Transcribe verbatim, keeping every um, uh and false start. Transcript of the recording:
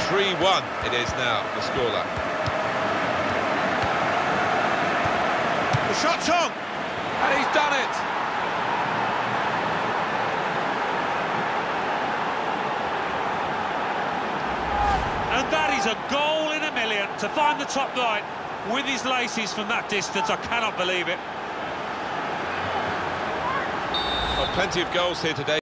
three one it is now, the scoreline. The shot's on! And he's done it! And that is a goal in a million. To find the top line with his laces from that distance, I cannot believe it. Well, plenty of goals here today.